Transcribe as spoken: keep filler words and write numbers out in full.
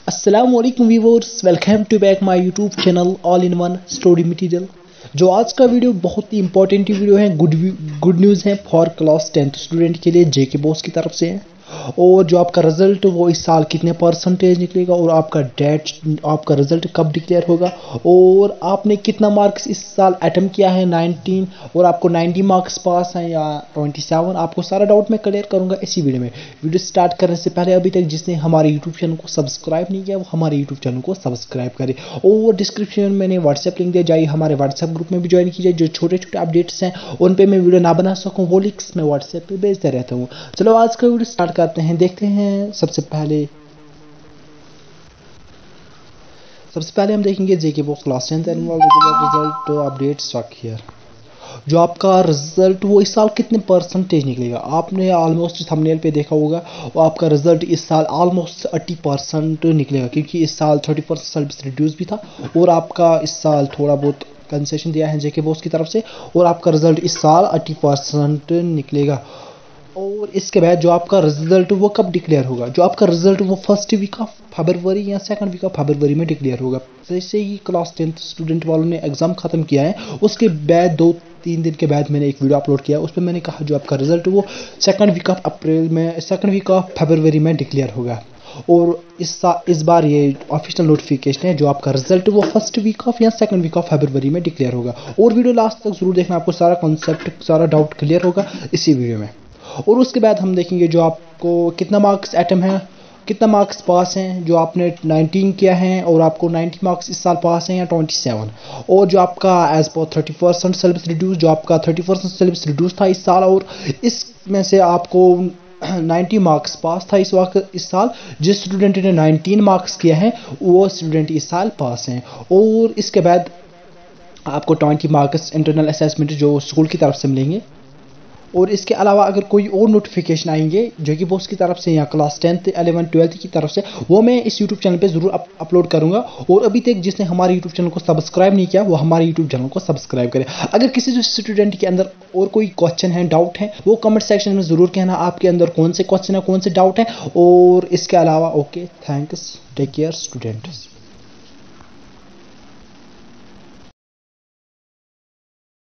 अस्सलाम वालेकुम viewers, welcome to back my YouTube channel all in one story material. जो आज का वीडियो बहुत ही इंपॉर्टेंट वीडियो है, गुड गुड न्यूज़ है फॉर क्लास टेंथ स्टूडेंट के लिए, जेके बॉस की तरफ से है। और जो आपका रिजल्ट वो इस साल कितने परसेंटेज निकलेगा और आपका डेट आपका रिजल्ट कब डिक्लेयर होगा और आपने कितना मार्क्स इस साल अटेम्प्ट किया है नाइनटीन और आपको नाइन्टी मार्क्स पास हैं या ट्वेंटी सेवन, आपको सारा डाउट मैं क्लियर करूंगा इसी वीडियो में। वीडियो स्टार्ट करने से पहले अभी तक जिसने हमारे यूट्यूब चैनल को सब्सक्राइब नहीं किया वो हमारे यूट्यूब चैनल को सब्सक्राइब करे और डिस्क्रिप्शन में मैंने व्हाट्सएप लिंक दिया, जाइए हमारे व्हाट्सएप ग्रुप में भी ज्वाइन कीजिए। जो छोटे छोटे अपडेट्स हैं उन पर मैं वीडियो ना बना सकूँ वो लिंक्स मैं व्हाट्सएप पर भेजते रहता हूँ। चलो आज का वीडियो स्टार्ट करते हैं। देखते हैं सबसे पहले सबसे पहले हम देखेंगे JKBOSE class tenth annual result update stock here. जो आपका रिजल्ट वो इस साल कितने परसेंटेज निकलेगा, आपने ऑलमोस्ट थंबनेल पे देखा होगा वो आपका रिजल्ट इस साल ऑलमोस्ट अस्सी परसेंट निकलेगा, क्योंकि इस साल थर्टी परसेंट सर्विस रिड्यूस भी था और आपका इस साल थोड़ा बहुत कंसेशन दिया है जेके बॉक्स की तरफ से और आपका रिजल्ट इस साल अस्सी परसेंट निकलेगा। और इसके बाद जो आपका रिजल्ट वो कब डिक्लेयर होगा, जो आपका रिजल्ट वो फर्स्ट वीक ऑफ फरवरी या सेकंड वीक ऑफ फरवरी में डिक्लेयर होगा। जैसे ही क्लास टेंथ स्टूडेंट वालों ने एग्जाम खत्म किया है उसके बाद दो तीन दिन के बाद मैंने एक वीडियो अपलोड किया, उस पर मैंने कहा जो आपका रिजल्ट वो सेकंड वीक ऑफ अप्रैल में सेकंड वीक ऑफ फरवरी में डिक्लेयर होगा। और इस इस बार ये ऑफिशियल नोटिफिकेशन है, जो आपका रिजल्ट वो फर्स्ट वीक ऑफ या सेकंड वीक ऑफ फरवरी में डिक्लेयर होगा। और वीडियो लास्ट तक जरूर देखना, आपको सारा कॉन्सेप्ट सारा डाउट क्लियर होगा इसी वीडियो में। और उसके बाद हम देखेंगे जो आपको कितना मार्क्स एटम है, कितना मार्क्स पास हैं, जो आपने नाइनटीन किया है और आपको नाइन्टी मार्क्स इस साल पास हैं या ट्वेंटी सेवन। और जो आपका as per thirty percent syllabus reduce, जो आपका थर्टी परसेंट सिलेबस रिड्यूस था इस साल और इसमें से आपको नाइन्टी मार्क्स पास था इस वक्त इस साल। जिस स्टूडेंट ने नाइनटीन मार्क्स किया है वो स्टूडेंट इस साल पास हैं। और इसके बाद आपको ट्वेंटी मार्क्स इंटरनल असेसमेंट जो स्कूल की तरफ से मिलेंगे। और इसके अलावा अगर कोई और नोटिफिकेशन आएंगे जो कि बॉस की तरफ से या क्लास टेंथ एलेवन ट्वेल्थ की तरफ से, वो मैं इस यूट्यूब चैनल पे ज़रूर अप, अपलोड करूंगा। और अभी तक जिसने हमारे यूट्यूब चैनल को सब्सक्राइब नहीं किया वो हमारे यूट्यूब चैनल को सब्सक्राइब करे। अगर किसी जो स्टूडेंट के अंदर और कोई क्वेश्चन है, डाउट है, वो कमेंट सेक्शन में ज़रूर कहना आपके अंदर कौन से क्वेश्चन है, कौन से डाउट है। और इसके अलावा okay, thanks, take care students.